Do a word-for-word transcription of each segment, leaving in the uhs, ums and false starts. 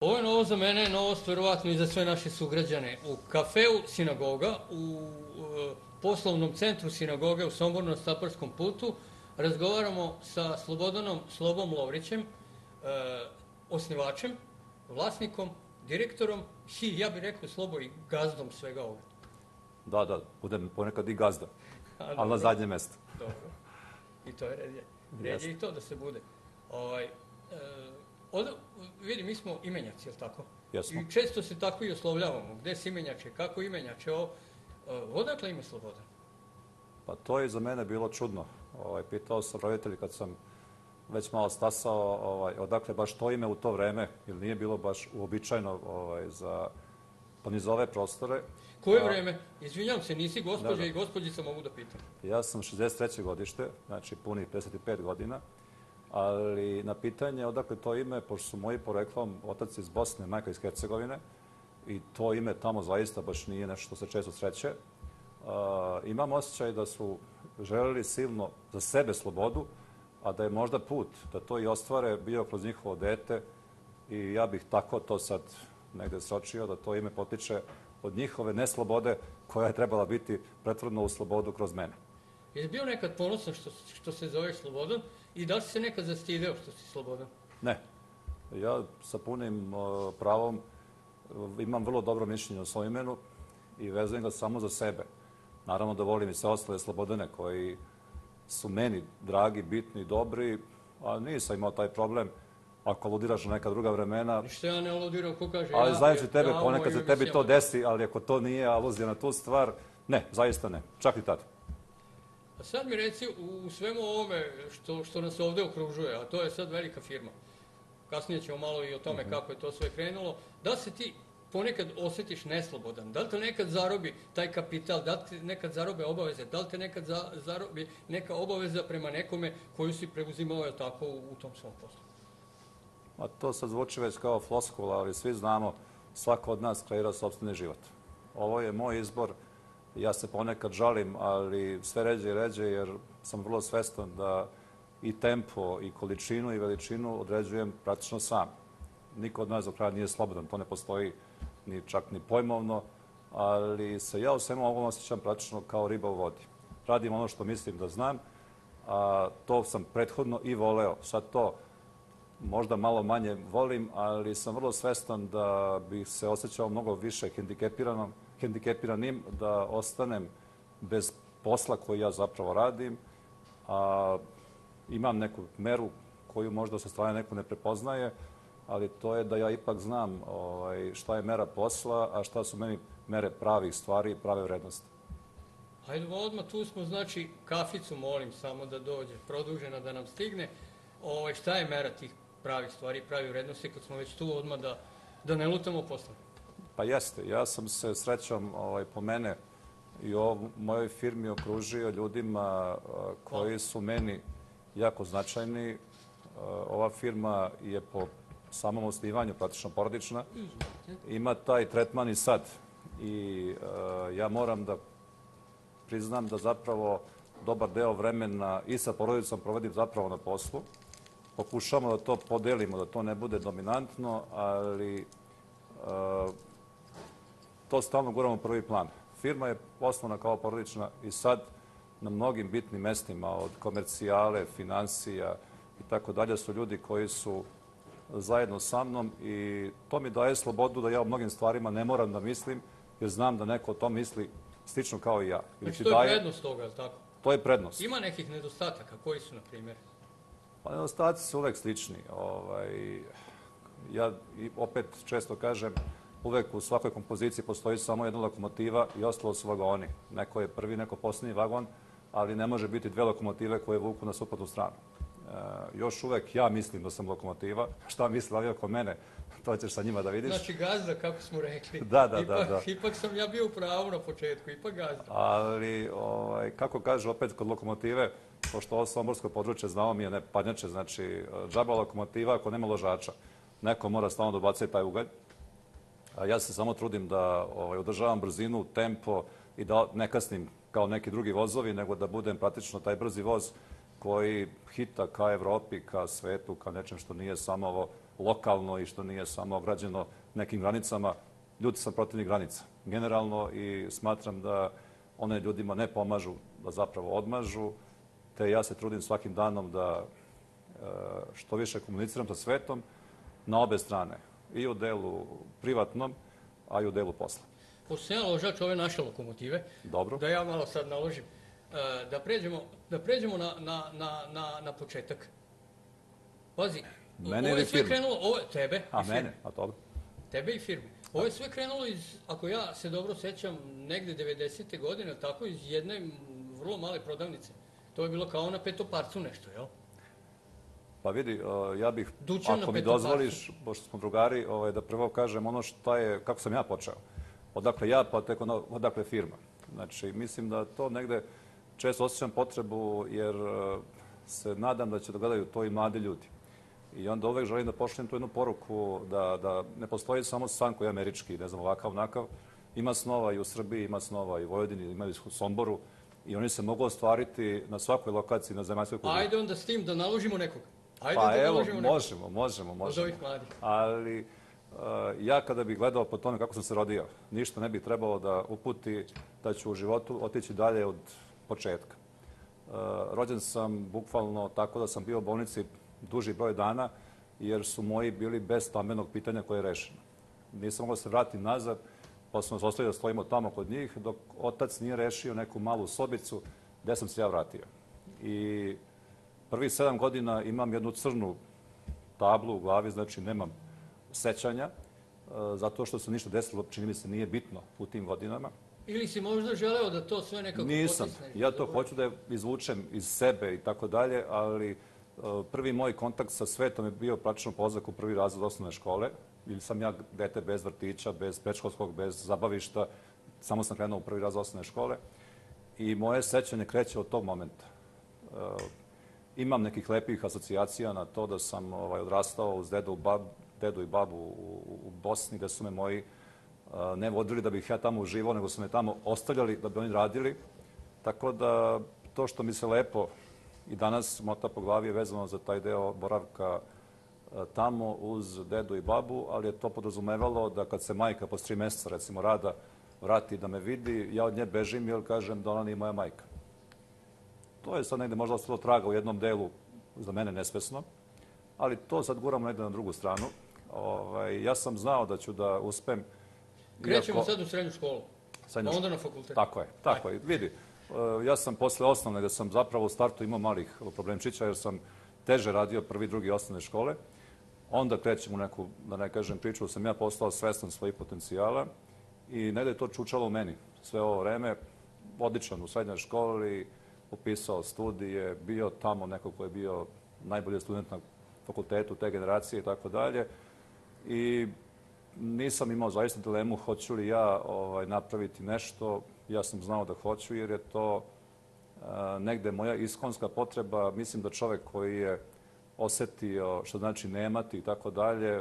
Ovo je novo za mene, novost verovatno i za sve naše sugrađane. U kafeu Sinagoga, u poslovnom centru Sinagoge u Somboru na Staparskom putu, razgovaramo sa Slobodanom Slobom Lovrićem, osnivačem, vlasnikom, direktorom i, ja bih rekao, Slobo, i gazdom svega ovoga. Da, da, budem ponekad i gazda, ali na zadnje mesto. Dobro. I to je red je. Red je i to da se bude. Vidi, mi smo imenjaci, jel' tako? Jesmo. I često se tako i oslovljavamo. Gde si imenjače, kako imenjače? Odakle ime Slobodan? Pa to je za mene bilo čudno. Pitao sam roditelji kad sam već malo stasao odakle baš to ime u to vreme, jer nije bilo baš uobičajeno za ni za ove prostore. Koje vreme? Izvinjam se, nisi gospođa i gospođica, mogu da pitam. Ja sam šezdeset treće godište, znači punih pedeset pet godina, ali na pitanje odakle to ime, pošto su moji poreklom otac iz Bosne, majka iz Hercegovine, i to ime tamo zaista baš nije nešto što se često sreće. Imam osjećaj da su želeli silno za sebe slobodu, a da je možda put da to i ostvare bio kroz njihovo dete i ja bih tako to sad negde sročio, da to ime potiče od njihove neslobode koja je trebala biti pretvorena u slobodu kroz mene. Jesi bio nekad ponosan što se zoveš Slobodan i da li si se nekad zastideo što si Slobodan? Ne. Ja sa punim pravom imam vrlo dobro mišljenje o svojom imenu i vezujem ga samo za sebe. Naravno da volim i sve ostale Slobodane koji su meni dragi, bitni, dobri, a nisam imao taj problem ako aludiraš na neka druga vremena. Ništa ja ne aludirao, ko kaže... Ali znajući tebe, ponekad se tebi to desi, ali ako to nije aluzija na tu stvar, ne, zaista ne, čak i tada. A sad mi reci, u svemu ovome što nas ovde okružuje, a to je sad velika firma, kasnije ćemo malo i o tome kako je to sve krenulo, da se ti ponekad osjetiš neslobodan, da li te nekad zarobi taj kapital, da li te nekad zarobe obaveze, da li te nekad zarobi neka obaveza prema nekome koju si preuzimao tako u tom svom poslu? A to sad zvuči već kao floskula, ali svi znamo, svako od nas kreira sopstveni život. Ovo je moj izbor, ja se ponekad žalim, ali sve ređe i ređe, jer sam vrlo svestan da i tempo, i količinu, i veličinu određujem praktično sam. Niko od nas do kraja nije slobodan, to ne postoji ni čak ni pojmovno, ali se ja u svemu ovom osjećam praktično kao riba u vodi. Radim ono što mislim da znam, a to sam prethodno i voleo. Sad to možda malo manje volim, ali sam vrlo svestan da bih se osjećao mnogo više hendikepiranim, da ostanem bez posla koji ja zapravo radim, a imam neku meru koju možda sa strane neko ne prepoznaje, ali to je da ja ipak znam šta je mera posla, a šta su meni mere pravih stvari i prave vrednosti. Hajde, odmah tu smo, znači, kaficu molim samo da dođe, produžena da nam stigne. Šta je mera tih pravih stvari i pravih vrednosti, kad smo već tu odmah da ne lutamo posle? Pa jeste. Ja sam se srećom po mene i u mojoj firmi okružio ljudima koji su meni jako značajni. Ova firma je po samom osnivanju praktično porodična. Ima taj tretman i sad. I ja moram da priznam da zapravo dobar deo vremena i sa porodicom provodim zapravo na poslu. Pokušamo da to podelimo, da to ne bude dominantno, ali to stalno guramo u prvi plan. Firma je osnovna kao porodična i sad na mnogim bitnim mestima, od komercijale, financija i tako dalje, su ljudi koji su zajedno sa mnom i to mi daje slobodu da ja o mnogim stvarima ne moram da mislim, jer znam da neko o tom misli slično kao i ja. Znači, to je prednost toga, je li tako? To je prednost. Ima nekih nedostataka, koji su, na primjer? Pa nedostaci su uvek slični. Ja opet često kažem, uvek u svakoj kompoziciji postoji samo jedna lokomotiva i ostalo su vagoni. Neko je prvi, neko posljednji vagon, ali ne može biti dve lokomotive koje vuku na suprotnu stranu. Još uvek ja mislim da sam lokomotiva. Šta misle ovi oko mene, to ćeš sa njima da vidiš. Znači gazda, kako smo rekli. Da, da, da. Ipak sam ja bio u pravu na početku, ipak gazda. Ali, kako kažu opet kod lokomotive, pošto ovo somborsko područje znao mi je ne padnjače, znači džaba lokomotiva ako nema ložača. Neko mora stalno da ubacuje taj ugalj. Ja se samo trudim da održavam brzinu, tempo i da ne kasnim kao neki drugi vozovi, nego da budem praktično taj brzi voz koji hita ka Evropi, ka svetu, ka nečem što nije samo ovo lokalno i što nije samo ograđeno nekim granicama. Ljudi sam protivnik granica generalno i smatram da one ljudima ne pomažu, da zapravo odmažu, te ja se trudim svakim danom da što više komuniciram sa svetom na obe strane, i u delu privatnom, a i u delu posla. Pošto sam ja ložač ove naše lokomotive, Dobro. Da ja malo sad naložim, da pređemo, da pređemo na, na, na, na, na početak. Pazi, mene ovo je sve firme? krenulo, ovo je tebe A i firme. mene? A dobro. Tebe i firme. Ovo je sve krenulo iz, ako ja se dobro sećam, negde devedesete godine, tako, iz jedne vrlo male prodavnice. To je bilo kao na Petoparcu nešto, jel? Pa vidi, ja bih, Dućan ako mi Petoparcu. dozvoliš, pošto smo drugari, da prvo kažem ono što je, kako sam ja počeo. Odakle ja, pa tek odakle firma. Znači, mislim da to negde često osjećam potrebu, jer se nadam da će da gledaju to i mladi ljudi. I onda uvek želim da pošaljem tu jednu poruku da, da ne postoji samo san koji je američki, ne znam, ovakav, onakav. Ima snova i u Srbiji, ima snova i u Vojvodini, ima i u Somboru i oni se mogu ostvariti na svakoj lokaciji na zemaljskoj kugli. Ajde onda s tim da naložimo nekog. Ajde pa da evo, naložimo nekog. možemo, možemo, možemo. Od ovih mladih. Ali uh, ja kada bih gledao po tome kako sam se rodio, ništa ne bih trebalo da uputi da ću u životu otići dalje od početka. Uh, rođen sam bukvalno tako da sam bio u bolnici duži broj dana, jer su moji bili bez stambenog pitanja koje je rešeno. Nisam mogao da se vratim nazad, pa smo se ostavili da stojimo tamo kod njih, dok otac nije rešio neku malu sobicu gde sam se ja vratio. I prvih sedam godina imam jednu crnu tablu u glavi, znači nemam sećanja, zato što se ništa desilo, čini mi se nije bitno u tim godinama. Ili si možda želeo da to sve nekako Nisam. potisneš? Ja to hoću da izvučem iz sebe i tako dalje, ali prvi moj kontakt sa svetom je bio praktično polazak u prvi razred osnovne škole. Ili sam ja dete bez vrtića, bez predškolskog, bez zabavišta. Samo sam krenuo u prvi razred osnovne škole. I moje sećanje kreće od tog momenta. Imam nekih lepih asocijacija na to da sam ovaj, odrastao uz dedu, bab, dedu i babu u, u Bosni, gde su me moji a, ne vodili da bih ja tamo uživao, nego su me tamo ostavljali da bi oni radili. Tako da to što mi se lepo i danas mota po glavi je vezano za taj deo boravka a, tamo uz dedu i babu, ali je to podrazumevalo da kad se majka posle tri meseca, recimo, rada vrati da me vidi, ja od nje bežim jer kažem da ona nije moja majka. To je sad negde možda ostalo traga u jednom delu, za mene nesvesno, ali to sad guramo negde na drugu stranu. Ovaj, ja sam znao da ću da uspem. Krećemo iako... sad u srednju školu, Srednju pa onda na fakultet. Tako je, tako je. Vidi, ja sam posle osnovne, gde sam zapravo u startu imao malih problemčića, jer sam teže radio prvi, drugi osnovne škole. Onda krećem u neku, da ne kažem, priču, sam ja postao svestan svojih potencijala i negde je to čučalo u meni sve ovo vreme. Odličan u srednjoj školi, upisao studije, bio tamo neko ko je bio najbolji student na fakultetu te generacije i tako dalje. I nisam imao zaista dilemu hoću li ja ovaj, napraviti nešto. Ja sam znao da hoću jer je to a, negde moja iskonska potreba. Mislim da čovek koji je osetio što znači nemati i tako dalje,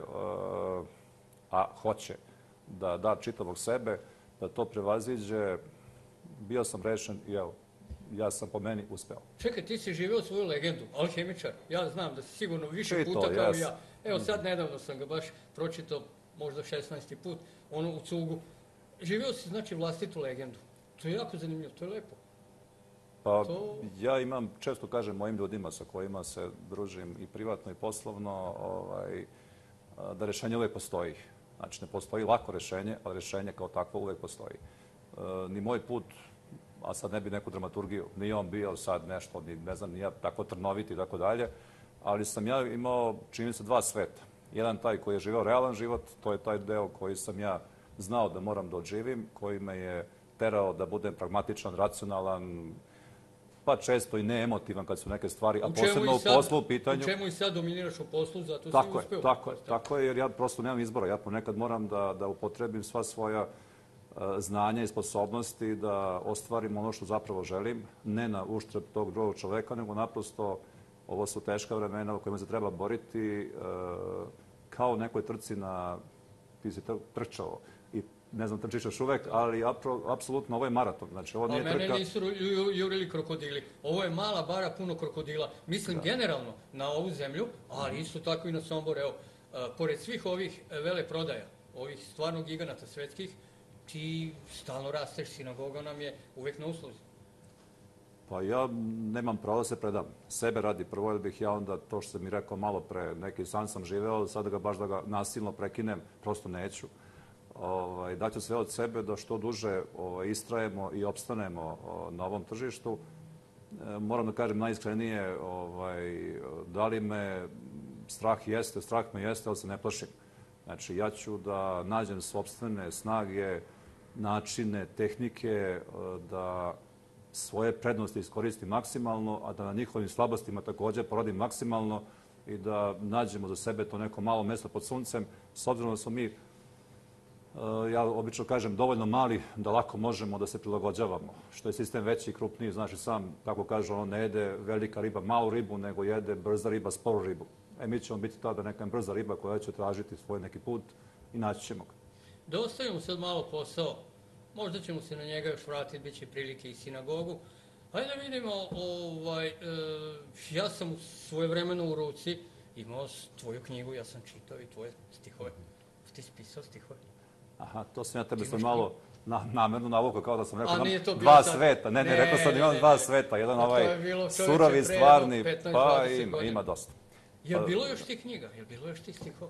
a hoće da da čitavog sebe, da to prevaziđe, bio sam rešen i evo, ja sam po meni uspeo. Čekaj, ti si živeo svoju legendu, alhemičar. Ja znam da si sigurno više I to, puta kao yes. i ja. Evo sad nedavno sam ga baš pročitao, možda šesnaesti put, ono u cugu. Živeo si znači vlastitu legendu. To je jako zanimljivo, to je lepo. Pa To... ja imam, često kažem mojim ljudima sa kojima se družim i privatno i poslovno, ovaj, da rešenje uvek postoji. Znači ne postoji lako rešenje, ali rešenje kao takvo uvek postoji. E, ni moj put, a sad ne bi neku dramaturgiju, ni on bio sad nešto, ni, ne znam, ni ja tako trnovit i tako dalje, ali sam ja imao, čini se, dva sveta. Jedan taj koji je živeo realan život, to je taj deo koji sam ja znao da moram da odživim, koji me je terao da budem pragmatičan, racionalan, pa često i neemotivan kad su neke stvari, a posebno u poslu u pitanju. U čemu i sad dominiraš u poslu, zato tako si je, uspeo. Tako je, tako je, jer ja prosto nemam izbora. Ja ponekad moram da, da upotrebim sva svoja uh, znanja i sposobnosti da ostvarim ono što zapravo želim, ne na uštrb tog drugog čoveka, nego naprosto ovo su teška vremena u kojima se treba boriti uh, kao u nekoj trci na, ti si trčao i ne znam, trčiš još uvek, ali apsolutno ovo je maraton. Znači, ovo nije trka. A mene nisu jurili krokodili. Ovo je mala bara, puno krokodila. Mislim generalno na ovu zemlju, ali isto tako i na Sombor. Evo, pored svih ovih veleprodaja, ovih stvarno giganata svetskih, ti stalno rasteš, sinagoga nam je uvek na usluzi. Pa ja nemam pravo da se predam. Sebe radi prvo, jer bih ja onda, to što sam mi rekao malo pre, neki san sam živeo, sada ga baš da ga nasilno prekinem, prosto neću. Ovaj, daću sve od sebe da što duže ovaj, istrajemo i opstanemo na ovom tržištu. E, moram da kažem najiskrenije, ovaj, da li me strah jeste, strah me jeste, ali se ne plašim. Znači, ja ću da nađem sopstvene snage, načine, tehnike, da svoje prednosti iskoristim maksimalno, a da na njihovim slabostima također poradim maksimalno i da nađemo za sebe to neko malo mesto pod suncem, s obzirom da smo mi, ja obično kažem, dovoljno mali da lako možemo da se prilagođavamo. Što je sistem veći i krupniji, znači sam, kako kaže, ono ne jede velika riba malu ribu, nego jede brza riba sporu ribu. E, mi ćemo biti tada neka brza riba koja će tražiti svoj neki put i naći ćemo ga. Da ostavimo sad malo posao. Možda ćemo se na njega još vratiti, bit će prilike i sinagogu. Hajde da vidimo, ovaj, e, ja sam u svojevremeno u ruci imao tvoju knjigu, ja sam čitao i tvoje stihove. Ti si pisao stihove? Aha, to sam ja tebe sam malo na, namerno navukao, kao da sam rekao nam dva sad... sveta. Ne, ne, ne, rekao sam imam dva sveta. Jedan ovaj surovi, stvarni, pa ima, ima dosta. Je li bilo još ti knjiga? Je li bilo još ti stihova?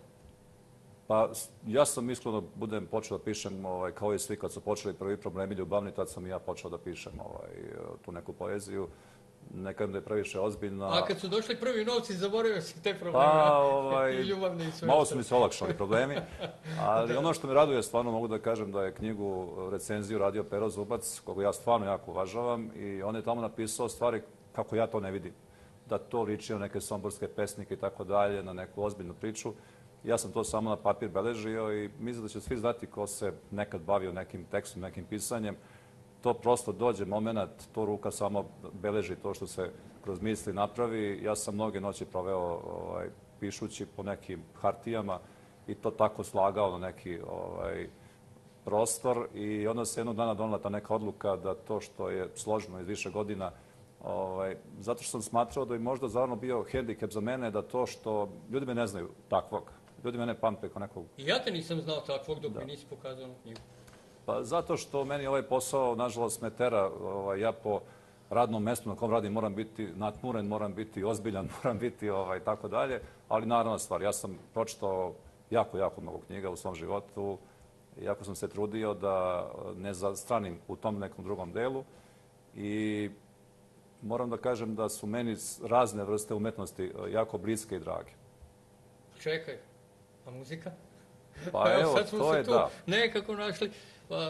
Pa ja sam iskreno budem počeo da pišem, ovaj, kao i svi kad su počeli prvi problemi ljubavni, tad sam i ja počeo da pišem ovaj, tu neku poeziju. Nekad da je previše ozbiljna. A kad su došli prvi novci, zaboravio si te probleme pa, ovaj, i ljubavne i sve. Malo su mi se olakšali problemi, ali ono što me raduje, stvarno mogu da kažem da je knjigu, recenziju radio Pero Zubac, koga ja stvarno jako uvažavam, i on je tamo napisao stvari kako ja to ne vidim. Da to liči na neke somborske pesnike i tako dalje, na neku ozbiljnu priču. Ja sam to samo na papir beležio i mislim da će svi znati ko se nekad bavio nekim tekstom, nekim pisanjem. To prosto dođe moment, to ruka samo beleži to što se kroz misli napravi. Ja sam mnoge noći proveo ovaj, pišući po nekim hartijama i to tako slagao na neki ovaj, prostor. I onda se jednog dana donela ta neka odluka da to što je složeno iz više godina, ovaj, zato što sam smatrao da je možda zavrano bio hendikep za mene, da to što ljudi me ne znaju takvog. Ljudi mene pamte kao nekog... I ja te nisam znao takvog dok mi nisi pokazao na knjigu. Pa zato što meni ovaj posao, nažalost, me tera. Ovaj, ja po radnom mestu na kom radim moram biti natmuren, moram biti ozbiljan, moram biti ovaj, tako dalje. Ali naravno stvar, ja sam pročitao jako, jako mnogo knjiga u svom životu. Jako sam se trudio da ne zastranim u tom nekom drugom delu. I moram da kažem da su meni razne vrste umetnosti jako bliske i drage. Čekaj. A muzika? Pa evo, sad smo to se je tu da. nekako našli. Pa,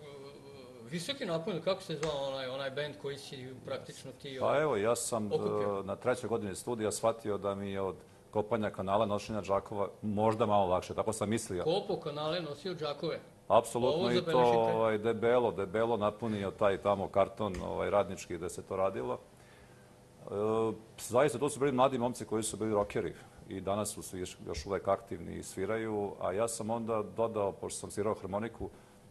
Visoki napon, kako se zvao onaj, onaj band koji si praktično ti Pa evo, ja sam okupio? Na trećoj godini studija shvatio da mi je od kopanja kanala, nošenja džakova možda malo lakše, tako sam mislio. Kopo kanale nosio džakove? Apsolutno i to ovaj, debelo, debelo napunio taj tamo karton ovaj, radnički gde se to radilo. E, zaista, to su bili mladi momci koji su bili rockeri. I danas su svi još uvek aktivni i sviraju, a ja sam onda dodao, pošto sam svirao harmoniku,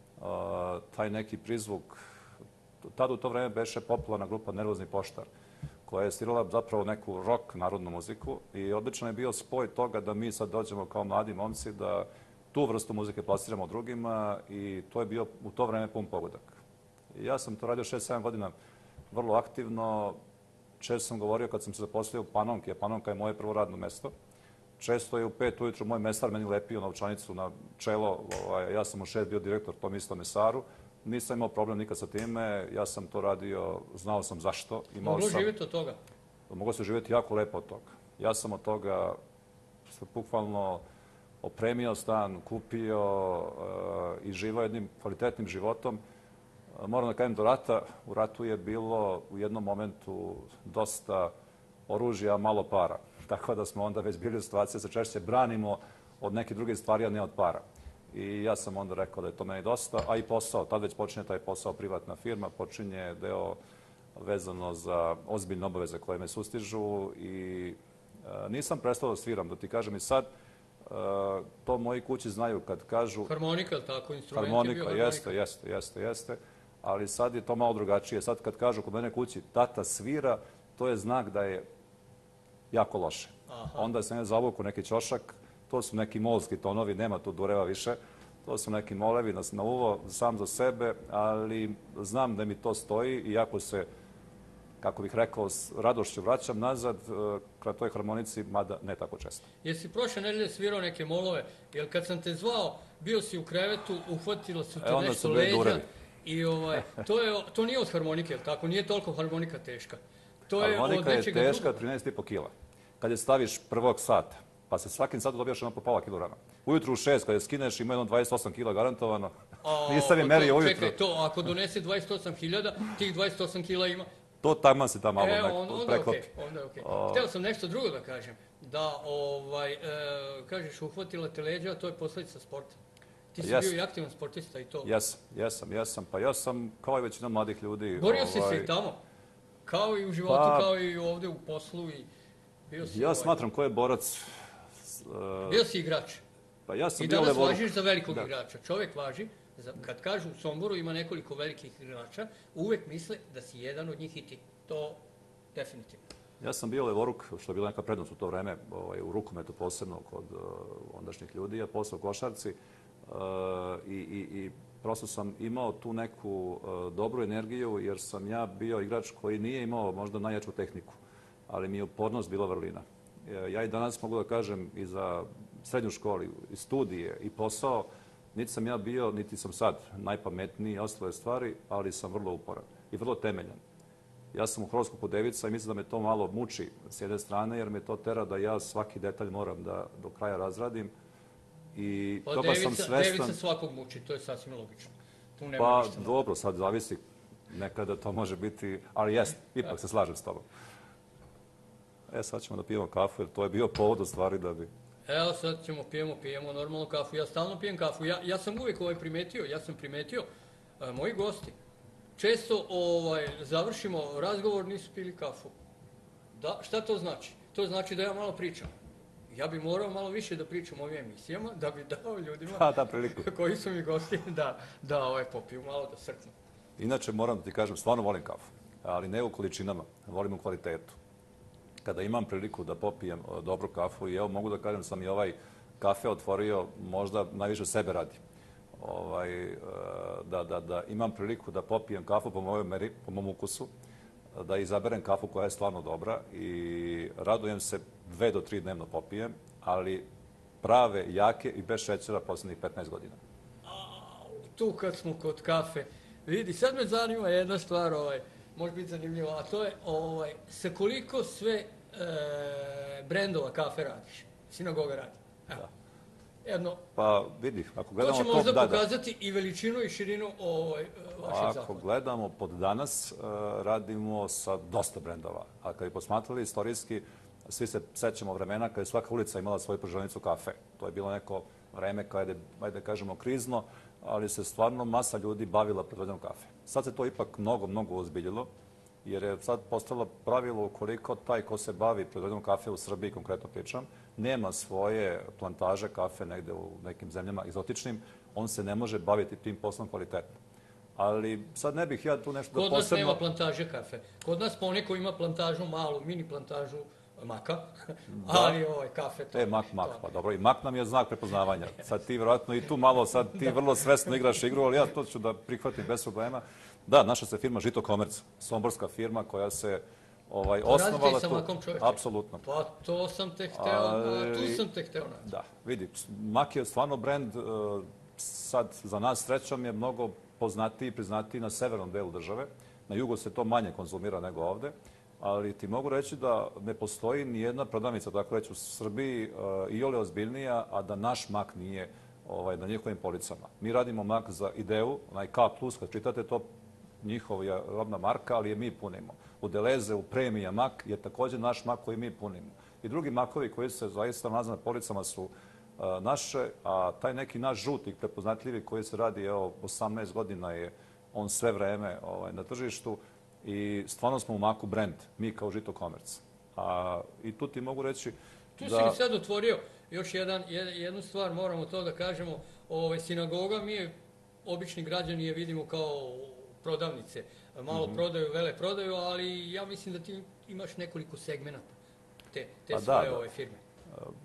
taj neki prizvuk. Tada u to vreme beše popularna grupa Nervozni poštar, koja je svirala zapravo neku rock narodnu muziku i odlično je bio spoj toga da mi sad dođemo kao mladi momci da tu vrstu muzike plasiramo drugima i to je bio u to vreme pun pogodak. I ja sam to radio šest sedam godina vrlo aktivno. Često sam govorio kad sam se zaposlio u Panonki, a Panonka je moje prvo radno mesto. Često je u pet ujutru moj mesar meni lepio novčanicu na čelo. Ovaj, ja sam u šest bio direktor tom istom mesaru. Nisam imao problem nikad sa time. Ja sam to radio, znao sam zašto. Moglo sam... živjeti od toga? Moglo se živjeti jako lepo od toga. Ja sam od toga bukvalno opremio stan, kupio uh, i živao jednim kvalitetnim životom. Moram da kažem, do rata, u ratu je bilo u jednom momentu dosta oružja, malo para. Tako da smo onda već bili u situaciji da se češće branimo od neke druge stvari, a ne od para. I ja sam onda rekao da je to meni dosta, a i posao. Tad već počinje taj posao, privatna firma, počinje deo vezano za ozbiljne obaveze koje me sustižu i e, nisam prestao da sviram, da ti kažem i sad. E, to moji kući znaju kad kažu... Harmonika, tako? Instrument harmonika, je bio harmonika? Jeste, jeste, jeste, jeste. Ali sad je to malo drugačije. Sad kad kažu kod mene kući tata svira, to je znak da je jako loše. Aha. Onda se ne zavuku neki ćošak, to su neki molski tonovi, nema tu dureva više. To su neki molevi na uvo, sam za sebe, ali znam da mi to stoji, iako se, kako bih rekao, s radošću vraćam nazad ka toj harmonici, mada ne tako često. Jesi prošle nedelje svirao neke molove? Jer kad sam te zvao, bio si u krevetu, uhvatilo su te e, nešto leđa i ovaj, to, je, to nije od harmonike, jel tako? Nije toliko harmonika teška. To je harmonika od je teška trinaest i po kila. Kad je staviš prvog sata, pa se svakim satu dobijaš jedno po pola kilograma. Ujutru u šest, kada je skineš, ima jedno dvadeset osam kila garantovano. Nisam je merio ujutru. Čekaj, to ako donese dvadeset osam hiljada, tih dvadeset osam kila ima... To tamo se tamo malo e, neko on, onda preklopi. Okay, onda je okej. Okay. Hteo sam nešto drugo da kažem. Da, ovaj, e, kažeš, uhvatila te leđa, to je posljedica sporta. Ti si yes. bio i aktivan sportista i to. Jesam, jesam, jesam. Pa ja sam, kao i većina mladih ljudi... Borio si ovaj... se i tamo. Kao i u životu, pa... kao i ovde u poslu. I bio si ja ovaj... smatram ko je borac... Uh... Bio si igrač. Pa ja sam I danas levo... važiš za velikog da. igrača. Čovjek važi. Kad kažu u Somboru ima nekoliko velikih igrača, uvek misle da si jedan od njih i ti. To definitivno. Ja sam bio levoruk, što je bila neka prednost u to vreme, ovaj, u rukometu posebno kod uh, ondašnjih ljudi, a posle u košarci. Uh, i, i, I prosto sam imao tu neku uh, dobru energiju, jer sam ja bio igrač koji nije imao možda najjaču tehniku, ali mi je upornost bila vrlina. Ja i danas mogu da kažem i za srednju školu, i studije, i posao, niti sam ja bio, niti sam sad najpametniji i ostale stvari, ali sam vrlo uporan i vrlo temeljan. Ja sam u horoskopu Devica i mislim da me to malo muči s jedne strane, jer me to tera da ja svaki detalj moram da do kraja razradim. I pa toga Devica, sam svestan... Devica svakog muči, to je sasvim logično. Tu nema pa ništa. Dobro, sad zavisi. Nekada to može biti, ali jest, ipak se slažem s tobom. E, sad ćemo da pijemo kafu, jer to je bio povod u stvari da bi... Evo, sad ćemo pijemo, pijemo normalno kafu. Ja stalno pijem kafu. Ja, ja sam uvijek ovaj primetio, ja sam primetio, a, moji gosti, često ovaj, završimo razgovor, nisu pili kafu. Da, šta to znači? To znači da ja malo pričam. Ja bi morao malo više da pričam o ovim emisijama, da bi dao ljudima ha, da, priliku. koji su mi gosti da, da ovaj, popiju malo, da srknu. Inače, moram da ti kažem, stvarno volim kafu, ali ne u količinama, volim u kvalitetu. Kada imam priliku da popijem dobru kafu, i evo mogu da kažem, sam i ovaj kafe otvorio možda najviše sebe radi. Ovaj, da, da, da imam priliku da popijem kafu po mojoj meri, po mom ukusu, da izaberem kafu koja je stvarno dobra i radujem se dve do tri dnevno popijem, ali prave, jake i bez šećera posljednjih petnaest godina. A, tu kad smo kod kafe, vidi, sad me zanima jedna stvar, ovaj, može biti zanimljivo, a to je ovaj, sa koliko sve e, brendova kafe radiš? Sinagoga radi. Evo. Da. Jedno, pa vidi, ako gledamo to će možda to, pokazati da, da. i veličinu i širinu ovaj, vašeg ako zaklada. Gledamo pod danas, uh, radimo sa dosta brendova. A kad bi posmatrali istorijski, svi se sećamo vremena kada je svaka ulica imala svoju prženicu kafe. To je bilo neko vreme kada je, ajde kažemo, krizno, ali se stvarno masa ljudi bavila proizvodnjom kafe. Sad se to ipak mnogo, mnogo ozbiljilo, jer je sad postalo pravilo ukoliko taj ko se bavi proizvodnjom kafe u Srbiji, konkretno pričam, nema svoje plantaže kafe negde u nekim zemljama egzotičnim, on se ne može baviti tim poslom kvalitetno. Ali sad ne bih ja tu nešto da posebno... Kod nas nema plantaže kafe. Kod nas poneko ima plantažu malu, mini plantažu maka, da. Ali ovaj kafe... To e, mak, mak, pa dobro, i mak nam je znak prepoznavanja. Sad ti vjerojatno i tu malo, sad ti vrlo svesno igraš igru, ali ja to ću da prihvatim bez problema. Da, naša se firma Žito Komerc, somborska firma koja se ovaj, osnovala... Radite i sa makom, čovječe? Apsolutno. Pa to sam te hteo, a, tu sam te hteo naći. Da, vidi, mak je stvarno brend, sad za nas srećom je mnogo poznatiji i priznatiji na severnom delu države. Na jugu se to manje konzumira nego ovde. Ali ti mogu reći da ne postoji ni jedna prodavnica, tako reći, u Srbiji uh, i ole ozbiljnija, a da naš mak nije ovaj, na njihovim policama. Mi radimo mak za Ideu, onaj K plus, kad čitate to, njihova je robna marka, ali je mi punimo. U Deleze, u Premija mak je također naš mak koji mi punimo. I drugi makovi koji se zaista nalaze na policama su uh, naše, a taj neki naš žuti, prepoznatljivi koji se radi, evo, osamnaest godina je on sve vreme ovaj, na tržištu. I stvarno smo u maku brend, mi kao Žito Komerc. A, I tu ti mogu reći tu da... Tu si mi sad otvorio još jedan, jednu stvar, moramo to da kažemo. Ove, sinagoga, mi je, obični građani je vidimo kao prodavnice. Malo mm-hmm. prodaju, vele prodaju, ali ja mislim da ti imaš nekoliko segmenata te, te svoje da, ove firme.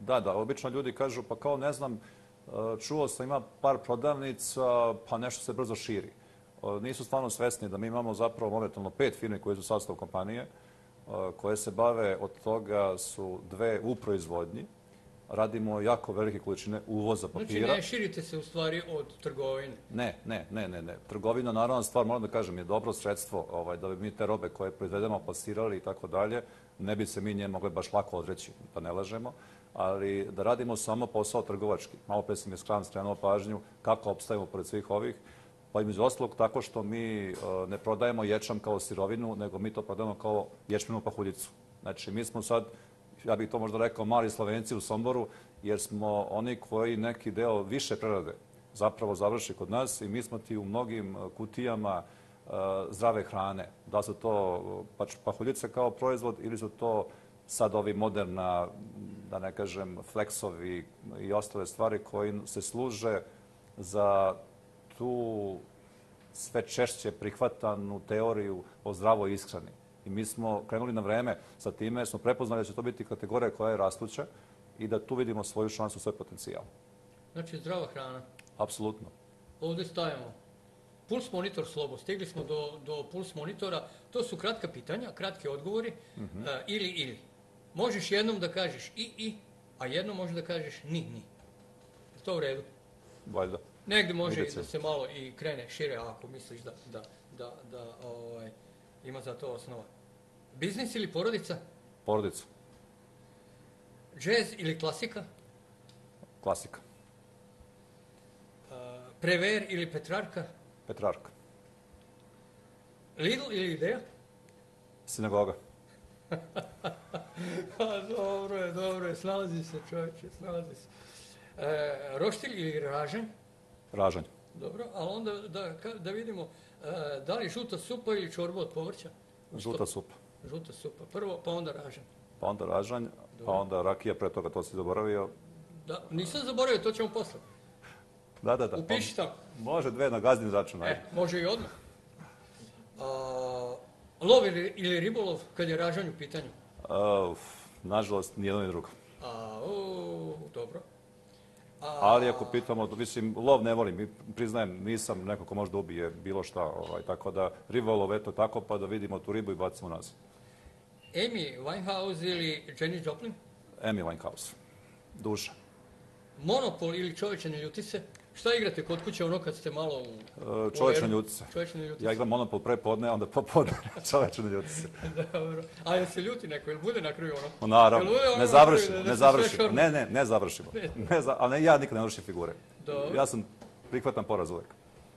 Da, da, obično ljudi kažu, pa kao ne znam, čuo sam ima par prodavnica, pa nešto se brzo širi. Nisu stvarno svesni da mi imamo zapravo momentalno pet firmi koje su sastav kompanije, koje se bave od toga su dve u proizvodnji. Radimo jako velike količine uvoza papira. Znači ne širite se u stvari od trgovine? Ne, ne, ne, ne. ne. Trgovina, naravno, stvar, moram da kažem, je dobro sredstvo ovaj, da bi mi te robe koje proizvedemo, plasirali i tako dalje, ne bi se mi nje mogli baš lako odreći, da ne lažemo, ali da radimo samo posao trgovački. Malo pre sam je skram skrenuo pažnju kako opstajemo pored svih ovih, pa između ostalog tako što mi uh, ne prodajemo ječam kao sirovinu, nego mi to prodajemo kao ječmenu pahuljicu. Znači, mi smo sad, ja bih to možda rekao, mali Slovenci u Somboru, jer smo oni koji neki deo više prerade zapravo završi kod nas i mi smo ti u mnogim kutijama uh, zdrave hrane. Da su to pač, pahuljice kao proizvod ili su to sad ovi moderna, da ne kažem, fleksovi i ostale stvari koji se služe za tu sve češće prihvatanu teoriju o zdravoj ishrani. I mi smo krenuli na vreme sa time, jer smo prepoznali da će to biti kategorija koja je rastuća i da tu vidimo svoju šansu, svoj potencijal. Znači zdrava hrana. Apsolutno. Ovdje stajemo. Puls monitor Slobo. Stigli smo do, do puls monitora. To su kratka pitanja, kratki odgovori. Mm-hmm. uh, ili, ili. Možeš jednom da kažeš i, i, a jednom možeš da kažeš ni, ni. Je to u redu? Valjda. Negdje može i da se malo i krene šire, ako misliš da, da, da, da ovaj, ima za to osnova. Biznis ili porodica? Porodica. Džez ili klasika? Klasika. Uh, Prever ili Petrarka? Petrarka. Lidl ili Ideja? Sinagoga. Pa dobro je, dobro je, snalazi se čovječe, snalazi se. E, roštilj ili ražanj? Ražanj. Dobro, ali onda da, da vidimo e, da li žuta supa ili čorba od povrća? Žuta supa. Žuta supa, prvo, pa onda ražanj. Pa onda ražanj, pa onda rakija, pre toga to si zaboravio. Da, nisam zaboravio, to ćemo posle. Da, da, da. Upiši tamo. Može dve na gazdin račun. E, može i odmah. A, lov ili, ili ribolov kad je ražanj u pitanju? Uh, nažalost, ni jedno ni drugo. A, u, dobro. A... Ali ako pitamo, mislim, lov ne volim, priznajem, nisam neko ko može da ubije bilo šta, ovaj, tako da ribolov, eto tako, pa da vidimo tu ribu i bacimo nazad. Amy Winehouse ili Janis Joplin? Amy Winehouse. Duša. Monopol ili Čovječe ne ljuti se? Šta igrate kod kuće ono kad ste malo u... Čovječe ne ljuti se. Čovječe ne ljuti se. Ja igram Monopol pre podne, onda popodne Čovječe ne ljuti se. Dobro. A jel se ljuti neko? Jel bude na kraju ono? O, naravno. Ono ne završimo, ne završimo. Ne, ne, ne završimo. Ne, za, ali ne, ja nikad ne vršim figure. Dobro. Ja sam prihvatan poraz uvijek.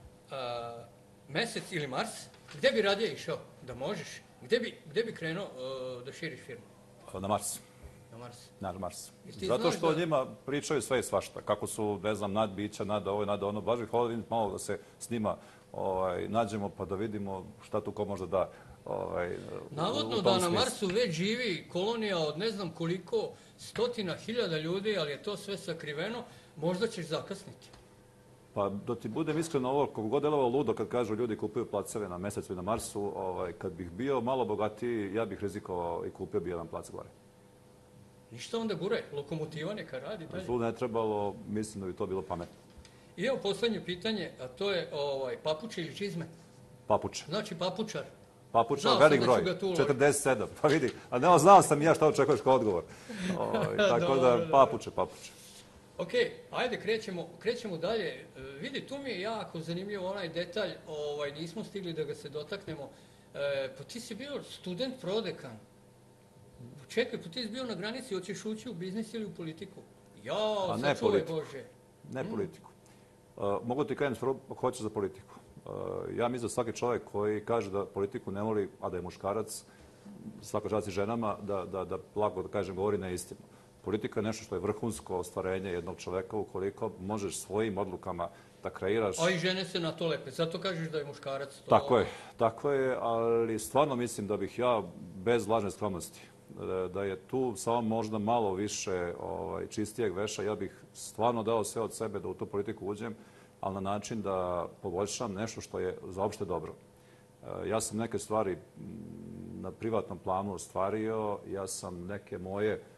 A, mesec ili Mars? Gdje bi radije išao? Da možeš? Gdje bi, gdje bi krenuo uh, da širiš firmu? Na Mars. Na Mars? Na Mars. Zato što da... njima pričaju sve i svašta. Kako su, ne znam, nad bića, nad ovo, nad ono. Baš bih ovdje malo da se s njima ovaj, nađemo pa da vidimo šta tu ko možda da. Ovaj, Navodno da na Marsu već živi kolonija od ne znam koliko stotina hiljada ljudi, ali je to sve sakriveno. Možda ćeš zakasniti. Pa da ti budem iskreno ovo, kako god delovalo ludo kad kažu ljudi kupuju placeve na Mesecu i na Marsu, ovaj, kad bih bio malo bogatiji, ja bih rizikovao i kupio bi jedan plac gore. Ništa onda gure, lokomotiva neka radi dalje. Tu ne trebalo, mislim da bi to bilo pametno. I evo posljednje pitanje, a to je ovaj, papuče ili čizme? Papuče. Znači papučar. Papučar, velik broj, četrdeset sedam, pa vidi, a ne, znao sam ja šta očekuješ kao odgovor. O, tako da, papuče, papuče. Ok, ajde, krećemo, krećemo dalje. E, vidi, tu mi je jako zanimljivo onaj detalj, ovaj, nismo stigli da ga se dotaknemo. E, pa ti si bio student prodekan. Čekaj, pa ti si bio na granici, hoćeš ući u biznis ili u politiku? Jao, sačuvaj Bože. Ne hmm. politiku. Uh, mogu ti kažem ako hoćeš za politiku. Uh, ja mislim da svaki čovjek koji kaže da politiku ne voli, a da je muškarac, svaka čast i ženama, da, da, da lako da kažem govori neistinu. Politika je nešto što je vrhunsko ostvarenje jednog čoveka ukoliko možeš svojim odlukama da kreiraš... A i žene se na to lepe, zato kažeš da je muškarac to... Tako je, tako je, ali stvarno mislim da bih ja bez lažne skromnosti, da je tu samo možda malo više ovaj, čistijeg veša, ja bih stvarno dao sve od sebe da u tu politiku uđem, ali na način da poboljšam nešto što je za opšte dobro. Ja sam neke stvari na privatnom planu ostvario, ja sam neke moje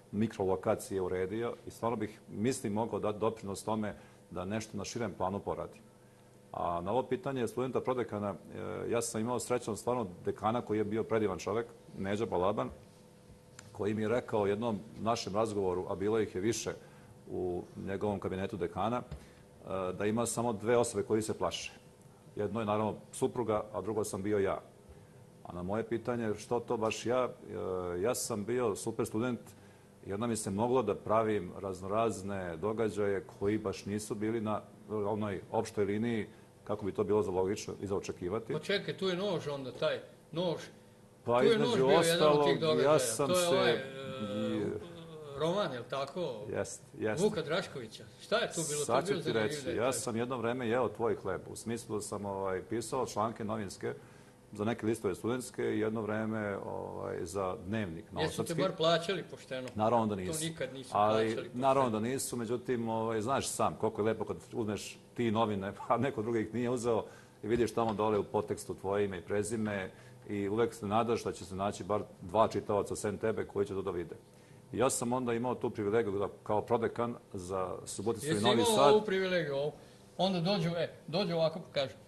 mikrolokacije uredio i stvarno bih, mislim, mogao dati doprinos tome da nešto na širem planu poradi. A na ovo pitanje studenta prodekana, ja sam imao srećan stvarno dekana koji je bio predivan čovek, Neđa Balaban, koji mi je rekao u jednom našem razgovoru, a bilo ih je više u njegovom kabinetu dekana, da ima samo dve osobe koji se plaše. Jedno je naravno supruga, a drugo sam bio ja. A na moje pitanje što to baš ja, ja sam bio super student i onda mi se moglo da pravim raznorazne događaje koji baš nisu bili na onoj opštoj liniji kako bi to bilo za logično i za očekivati. Pa čekaj, tu je nož onda, taj nož. Pa tu je nož između bio jedan od ostalog, tih događaja. ja sam to je se... ovaj e, roman, je li tako? Jest, jest. Vuka Draškovića. Šta je tu bilo? Sad to ću ti reći, ja sam jedno vreme jeo tvoj hleb. U smislu da sam ovaj, pisao članke novinske za neke listove studentske i jedno vreme ovaj, za dnevnik novosadski. Jesu te bar plaćali pošteno? Naravno da nisu. To nikad nisu ali, plaćali pošteno. Naravno da nisu, međutim, ovaj, znaš sam koliko je lepo kad uzmeš ti novine, a neko drugi ih nije uzeo i vidiš tamo dole u podtekstu tvoje ime i prezime i uvek se nadaš da će se naći bar dva čitavaca sem tebe koji će to da vide. I ja sam onda imao tu privilegiju da kao prodekan za Suboticu i Novi Sad... Jesi imao ovu privilegiju, ovu? Onda dođu, e, dođu ovako pa kažu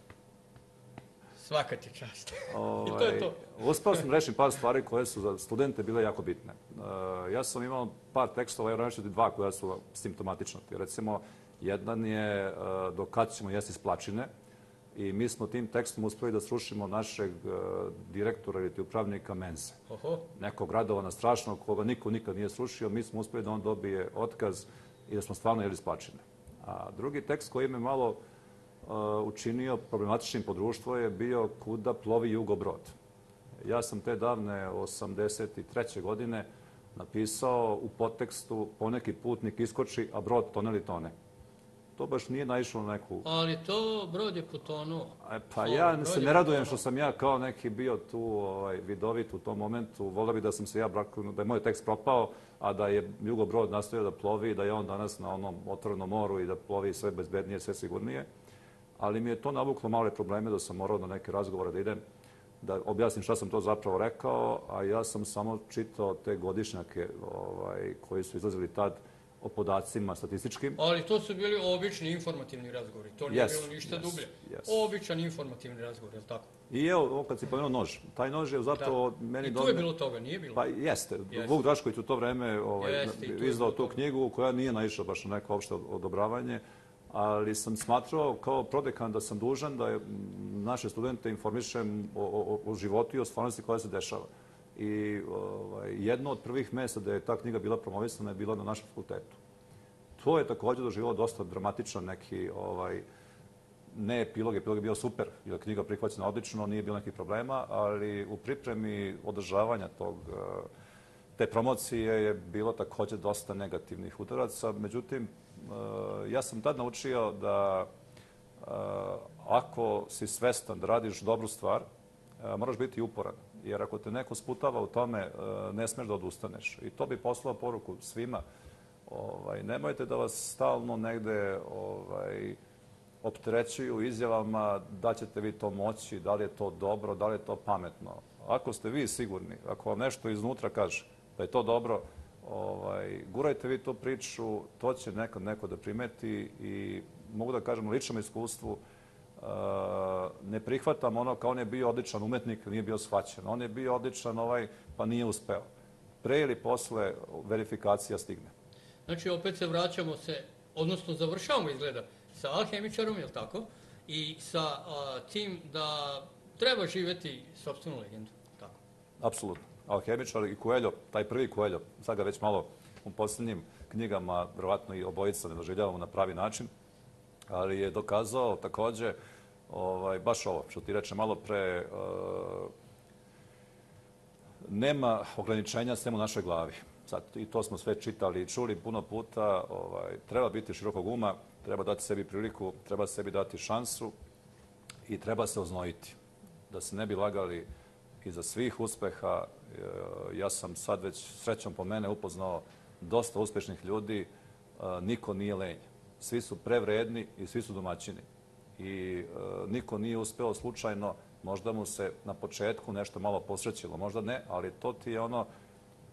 svaka ti čast. Ovaj, I to je to. Uspeo sam rešiti par stvari koje su za studente bile jako bitne. Uh, ja sam imao par tekstova, ja rešiti dva koja su simptomatična. Recimo, jedan je uh, do kad ćemo jesti s plačine i mi smo tim tekstom uspeli da srušimo našeg uh, direktora ili upravnika Menze. Oho. Nekog radovana strašnog koga niko nikad nije srušio, mi smo uspeli da on dobije otkaz i da smo stvarno jeli s plačine. A drugi tekst koji me malo uh, učinio problematičnim po društvo je bio Kuda plovi Jugobrod. Ja sam te davne osamdeset treće godine napisao u podtekstu poneki putnik iskoči, a brod tone li tone. To baš nije naišlo na neku... Ali to brod je potonuo. E, pa ja se ne radujem što sam ja kao neki bio tu ovaj, vidovit u tom momentu. Volio bih da sam se ja braknuo, da je moj tekst propao, a da je Jugobrod nastavio da plovi i da je on danas na onom otvorenom moru i da plovi sve bezbednije, sve sigurnije. Ali mi je to navuklo male probleme da sam morao na neke razgovore da idem, da objasnim šta sam to zapravo rekao, a ja sam samo čitao te godišnjake ovaj, koji su izlazili tad o podacima statističkim. Ali to su bili obični informativni razgovori. To nije yes, bilo ništa yes, dublje. Yes. Običan informativni razgovor, je li tako? I evo, ovo kad si pomenuo nož, taj nož je zapravo da. meni... I tu je bilo toga, nije bilo? Pa jeste. Jeste. Vuk Drašković u to vreme ovaj, jeste, izdao tu knjigu koja nije naišla baš na neko opšte odobravanje, ali sam smatrao kao prodekan da sam dužan da je naše studente informišem o, o, o životu i o stvarnosti koja se dešava. I ovaj, jedno od prvih mesta da je ta knjiga bila promovisana je bila na našem fakultetu. To je također doživjelo dosta dramatičan neki, ovaj, ne epilog, epilog je bio super, jer knjiga prihvaćena odlično, nije bilo nekih problema, ali u pripremi održavanja tog, te promocije je bilo također dosta negativnih udaraca. Međutim, ja sam tad naučio da ako si svestan da radiš dobru stvar, moraš biti uporan. Jer ako te neko sputava u tome, ne smeš da odustaneš. I to bi poslao poruku svima. Ovaj, nemojte da vas stalno negde ovaj, opterećuju izjavama da ćete vi to moći, da li je to dobro, da li je to pametno. Ako ste vi sigurni, ako vam nešto iznutra kaže da je to dobro, ovaj, gurajte vi tu priču, to će nekad neko da primeti i mogu da kažem u ličnom iskustvu, uh, ne prihvatam ono kao on je bio odličan umetnik, nije bio shvaćen. On je bio odličan ovaj, pa nije uspeo. Pre ili posle verifikacija stigne. Znači, opet se vraćamo se, odnosno završavamo izgleda sa alhemičarom, je li tako? I sa a, tim da treba živeti sopstvenu legendu, tako? Apsolutno. Alhemičar i Coelho, taj prvi Coelho, sad ga već malo u posljednjim knjigama, verovatno i obojica ne doživljavamo na pravi način, ali je dokazao također, ovaj, baš ovo, što ti reče malo pre, uh, nema ograničenja sem u našoj glavi. Sad, i to smo sve čitali i čuli puno puta, ovaj, treba biti širokog uma, treba dati sebi priliku, treba sebi dati šansu i treba se oznojiti. Da se ne bi lagali iza svih uspeha. Ja sam sad već srećom po mene upoznao dosta uspešnih ljudi, niko nije lenj. Svi su prevredni i svi su domaćini. I niko nije uspeo slučajno, možda mu se na početku nešto malo posrećilo, možda ne, ali to ti je ono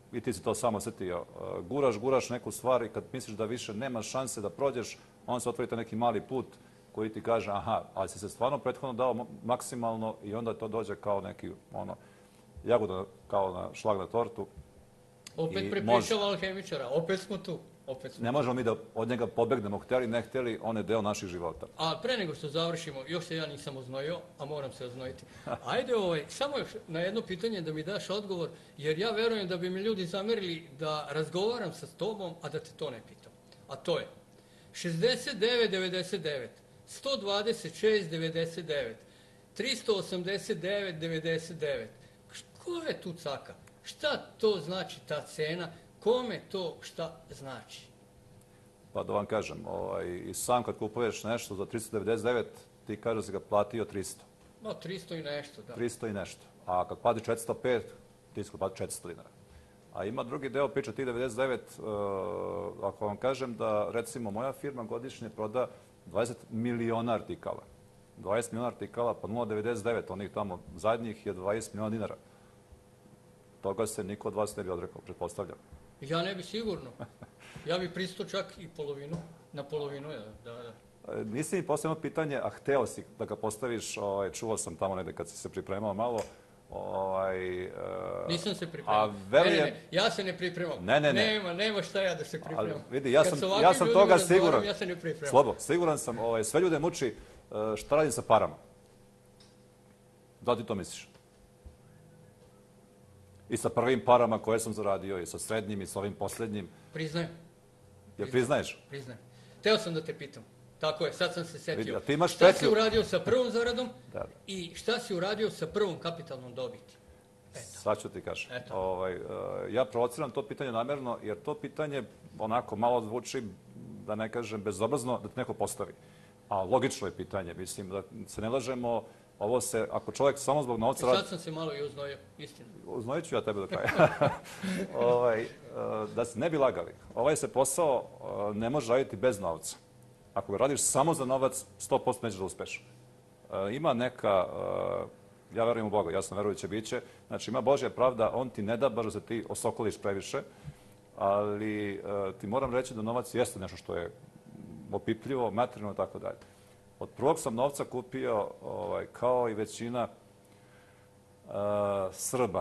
i ti si to samo osjetio, guraš, guraš neku stvar i kad misliš da više nema šanse da prođeš, onda se otvorite neki mali put koji ti kaže, aha, ali si se stvarno prethodno dao maksimalno i onda to dođe kao neki, ono, jagoda kao na šlag na tortu. Opet prepričava alhemičara, opet smo tu. Opet smo ne možemo mi da od njega pobegnemo, htjeli, ne htjeli, on je deo naših života. A pre nego što završimo, još se ja nisam oznojio, a moram se oznojiti. Ajde, ovaj, samo još na jedno pitanje da mi daš odgovor, jer ja verujem da bi mi ljudi zamerili da razgovaram sa tobom, a da te to ne pitam. A to je šezdeset devet devedeset devet, sto dvadeset šest devedeset devet, tristo osamdeset devet devedeset devet. Ko je tu caka? Šta to znači ta cena? Kome to šta znači? Pa da vam kažem, ovaj, i sam kad kupuješ nešto za tristo devedeset devet, ti kažeš da si ga platio tristo. No, tristo i nešto, da. tristo i nešto. A kad plati četiristo pet, ti si ga plati četiristo dinara. A ima drugi deo priče, ti devedeset devet, uh, ako vam kažem da, recimo, moja firma godišnje proda dvadeset miliona artikala. dvadeset miliona artikala, pa nula zarez devedeset devet, onih tamo zadnjih je dvadeset miliona dinara. Toga se niko od vas ne bi odrekao, pretpostavljam. Ja ne bi sigurno. Ja bi pristao čak i polovinu, na polovinu, da, da. Nisi mi postavljeno pitanje, a hteo si da ga postaviš, ovaj, čuo sam tamo negde kad si se pripremao malo. Ovaj, uh, Nisam se pripremao. Verujem... Ne, ne, ne, ja se ne pripremam. Ne, ne, ne. Nema, nema šta ja da se pripremam. Ali, vidi, ja sam, sam ja sam toga siguran. Ja se ne pripremam. Slobo, siguran sam, ovaj, sve ljude muči uh, šta radim sa parama. Da ti to misliš? I sa prvim parama koje sam zaradio, i sa srednjim, i sa ovim posljednjim. Priznajem. Jel priznaješ? Priznajem. Teo sam da te pitam. Tako je, sad sam se setio. Vidi, ti imaš šta petlju... si uradio sa prvom zaradom da. I šta si uradio sa prvom kapitalnom dobiti? Eto. Sad ću ti kažem. Ovaj, uh, ja provociram to pitanje namjerno, jer to pitanje onako malo zvuči, da ne kažem, bezobrazno da te neko postavi. A logično je pitanje, mislim, da se ne lažemo. Ovo se, ako čovjek samo zbog novca... Sad sam se malo i uznojio, istina. Uznojit ću ja tebe do kraja. ovaj, da se ne bi lagali. Ovaj se posao ne može raditi bez novca. Ako ga radiš samo za novac, sto posto nećeš da uspeš. Ima neka, ja verujem u Boga, ja sam verujuće biće, znači ima Božja pravda, on ti ne da baš da se ti osokoliš previše, ali ti moram reći da novac jeste nešto što je opipljivo, materijalno i tako dalje. Od prvog sam novca kupio, ovaj, kao i većina uh, Srba,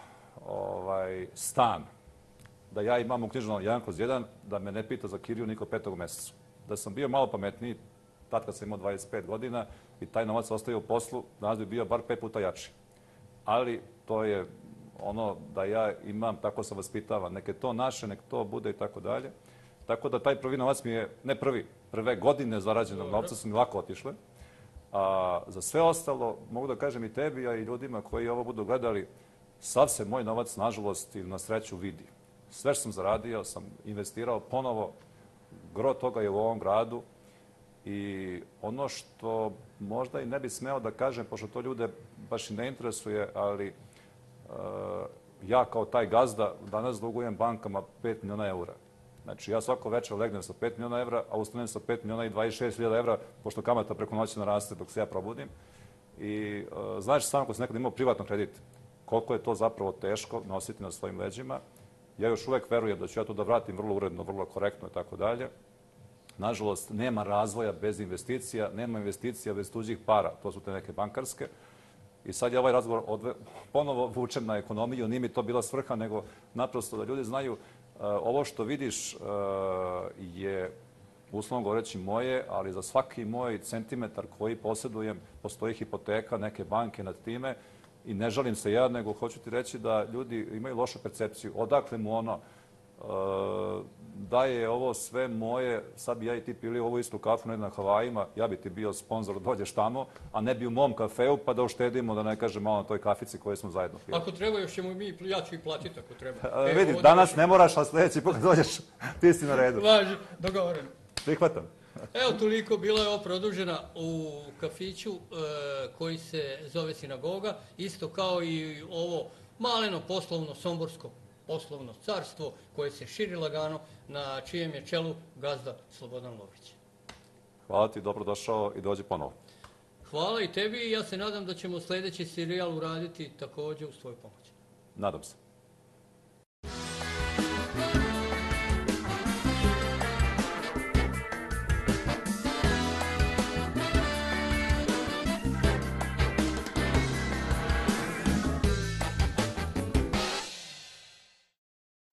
ovaj, stan. Da ja imam uknjiženo jedan kroz jedan, da me ne pita za kiriju niko petog mesecu. Da sam bio malo pametniji, tad kad sam imao dvadeset pet godina i taj novac ostavio u poslu, danas bi bio bar pet puta jači. Ali to je ono da ja imam, tako sam vaspitavan. Nek je to naše, nek to bude i tako dalje. Tako da taj prvi novac mi je, ne prvi, prve godine zarađenog novca su mi lako otišle. A za sve ostalo, mogu da kažem i tebi, a i ljudima koji ovo budu gledali, sav se moj novac, nažalost, ili na sreću vidi. Sve što sam zaradio, sam investirao ponovo, gro toga je u ovom gradu i ono što možda i ne bi smeo da kažem, pošto to ljude baš i ne interesuje, ali uh, ja kao taj gazda danas dugujem bankama pet miliona eura. Znači, ja svako večer legnem sa pet miliona evra, a ustanem sa pet miliona i dvadeset šest hiljada evra, pošto kamata preko noći naraste dok se ja probudim. I uh, znaš samo ako si nekad imao privatno kredit, koliko je to zapravo teško nositi na svojim leđima. Ja još uvek verujem da ću ja to da vratim vrlo uredno, vrlo korektno i tako dalje. Nažalost, nema razvoja bez investicija, nema investicija bez tuđih para, to su te neke bankarske. I sad je ovaj razgovor odve, ponovo vučem na ekonomiju, nije mi to bila svrha, nego naprosto da ljudi znaju ovo što vidiš je, uslovno govoreći, moje, ali za svaki moj centimetar koji posjedujem postoji hipoteka, neke banke nad time i ne žalim se ja, nego hoću ti reći da ljudi imaju lošu percepciju. Odakle mu ono da je ovo sve moje, sad bi ja i ti pili ovu istu kafu na Havajima, ja bi ti bio sponsor, dođeš tamo, a ne bi u mom kafeu, pa da uštedimo, da ne kažem malo na toj kafici koje smo zajedno pili. Ako treba, još ćemo mi, ja ću i platiti ako treba. E, vidi, danas ne moraš, a sljedeći put dođeš, ti si na redu. Važi, dogovoreno. Prihvatam. Evo, toliko, bila je ovo produžena u kafiću e, koji se zove Sinagoga, isto kao i ovo maleno poslovno somborsko poslovno carstvo koje se širi lagano, na čijem je čelu gazda Slobodan Lović. Hvala ti, dobrodošao i dođi ponovo. Hvala i tebi i ja se nadam da ćemo sljedeći serijal uraditi također uz tvoju pomoć. Nadam se.